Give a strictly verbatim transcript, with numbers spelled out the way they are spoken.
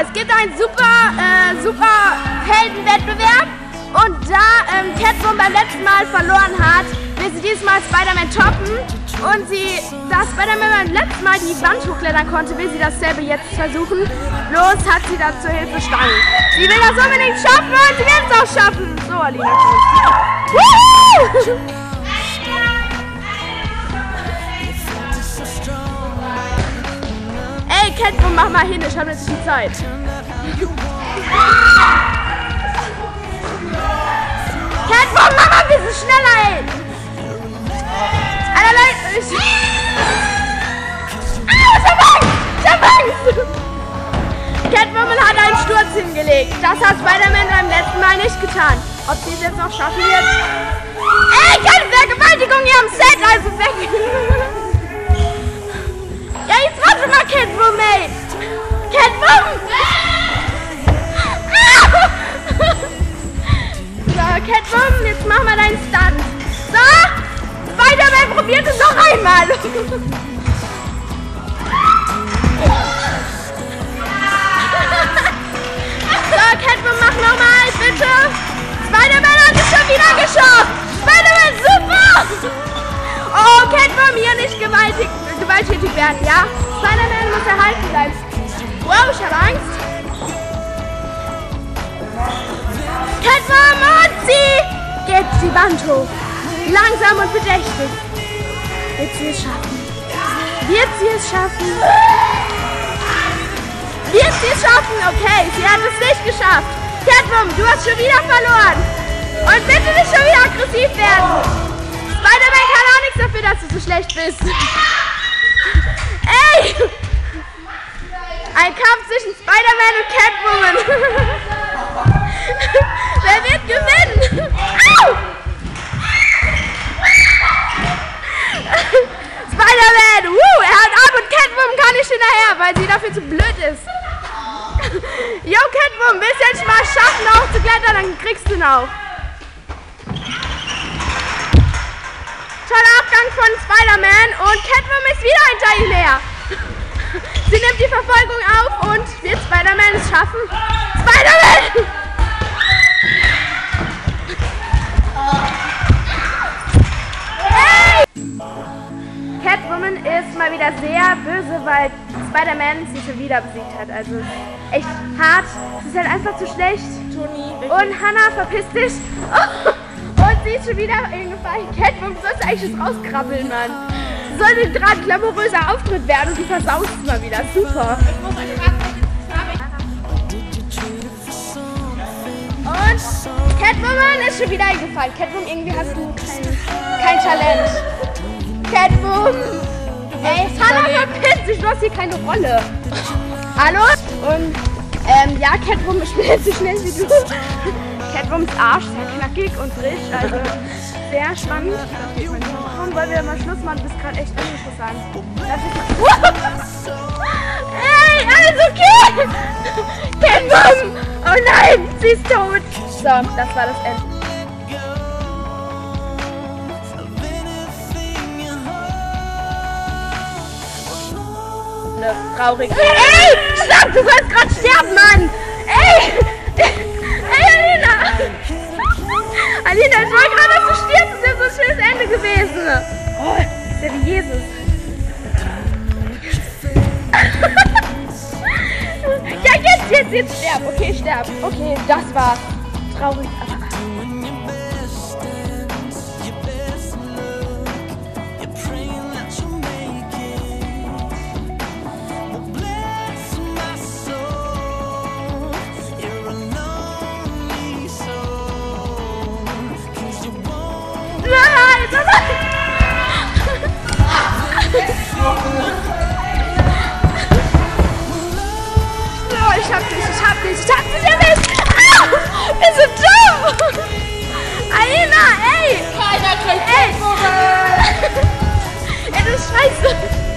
es gibt einen super, äh, super Heldenwettbewerb und da ähm, Catwoman beim letzten Mal verloren hat, will sie dieses Mal Spider-Man toppen und sie, da Spider-Man beim letzten Mal die Wand hochklettern konnte, will sie dasselbe jetzt versuchen. Bloß hat sie da zur Hilfe Stangen. Sie will das unbedingt schaffen und sie wird es auch schaffen. So, Alina. Woohoo! Ey, Catwoman, mach mal hin, ich habe jetzt die Zeit. Catwoman, mach mal ein bisschen schneller, ey! Alter, Leute, ich... Ah, ich hab Angst! Ich hab Angst! Catwoman hat einen Sturz hingelegt. Das hat Spider-Man beim letzten Mal nicht getan. Ob sie es jetzt noch schaffen wird? Ey, keine Vergewaltigung hier am Set, also weg! Ja, jetzt warte mal, Catwoman, ey! Catwoman! So, Catwoman, jetzt mach mal deinen Stunt. So! Spider-Man, probiert es noch einmal! So, Catwoman, mach nochmal, bitte! Spider-Man hat es schon wieder geschafft! Spider-Man, super! Oh, Catwoman, hier nicht gewaltig, gewalttätig werden, ja? Spider-Man muss erhalten bleiben. Wow, ich habe Angst. Catwoman, und sie geht die Wand hoch. Langsam und bedächtig. Wird sie es schaffen? Wird sie es schaffen? Wird sie es schaffen? Okay, sie hat es nicht geschafft. Catwoman, du hast schon wieder verloren. Und bitte nicht schon wieder aggressiv werden. Spider-Man kann auch nichts dafür, dass du so schlecht bist. Ey! Ein Kampf zwischen Spider-Man und Catwoman. Wer wird gewinnen? Au! Spider-Man! Woo! Er hat ab und Catwoman kann nicht hinterher, weil sie dafür zu blöd ist. Yo, Catwoman, willst du jetzt mal schaffen, auch zu klettern, dann kriegst du ihn auch. Toller Abgang von Spider-Man und Catwoman ist wieder hinter ihm her. Sie nimmt die Verfolgung auf und wird Spider-Man es schaffen? Spider-Man! Hey! Catwoman ist mal wieder sehr böse, weil Spider-Man sie schon wieder besiegt hat. Also echt hart. Es ist halt einfach zu schlecht. Toni, und Hannah, verpiss dich. Und sie ist schon wieder eingefallen. Catwoman, du sollst eigentlich jetzt rauskrabbeln, Mann. Sollte gerade ein glamouröser Auftritt werden und die versaust mal wieder. Super. Und Catwoman ist schon wieder eingefallen. Catwoman, irgendwie hast du kein, kein Talent. Catwoman! Ey, Hannah, verpiss dich, du hast hier keine Rolle. Hallo? Und ähm, ja, Catwoman spielt so schnell wie du. Catwomans Arsch, sehr knackig und frisch, also sehr spannend. Warum wollen wir mal Schluss machen? Du bist gerade echt uninteressant. Ey, alles okay! Catwoman! Oh nein, sie ist tot! So, das war das Ende. Traurig. Ey! Stopp! Du sollst gerade sterben, Mann! Ey! Ey, Alina! Alina, ich war gerade, dass du stirbst. Das ist ja so ein schönes Ende gewesen. Oh, das ist ja wie Jesus. Ja, jetzt, jetzt, jetzt sterb. Okay, sterb. Okay, das war traurig. Oh, ich hab dich, ich hab dich, ich hab dich erwischt! Au! Bist du dumm! Alina, ey! Keiner kriegt ey! Ey, du Scheiße!